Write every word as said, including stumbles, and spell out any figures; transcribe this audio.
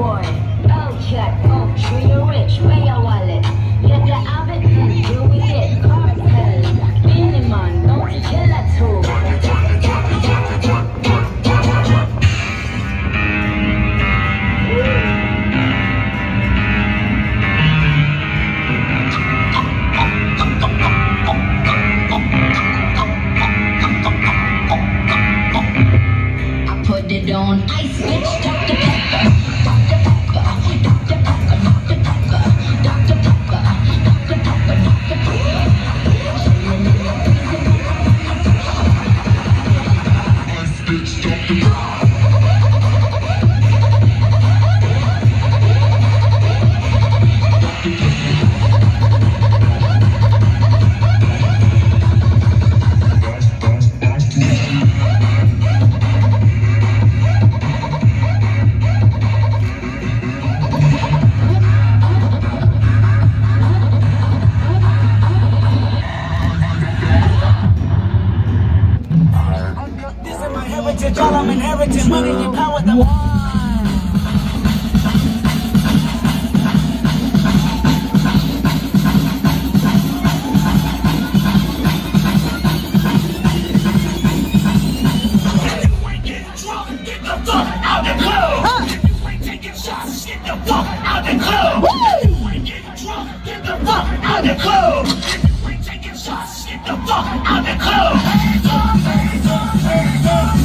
boy. Oh, check. Oh, tree, you're rich. Where your wallet? Get the oven. Mm, do we get cartel? Beanie man, don't you kill that too. I put it on ice, bitch. Doctor Pepper, Doctor Pepper, Doctor Pepper, Doctor Pepper, Doctor Pepper, Doctor Pepper, Doctor Pepper. Ice, bitch, Doctor Pepper. All I'm inheriting, money and power, the one. You ain't getting drunk, get the fuck out the club. You ain't taking shots, get the fuck out the club. You ain't getting drunk, get the fuck out the club. You ain't taking shots, get the fuck out the club. Hands up, hands up, hands up.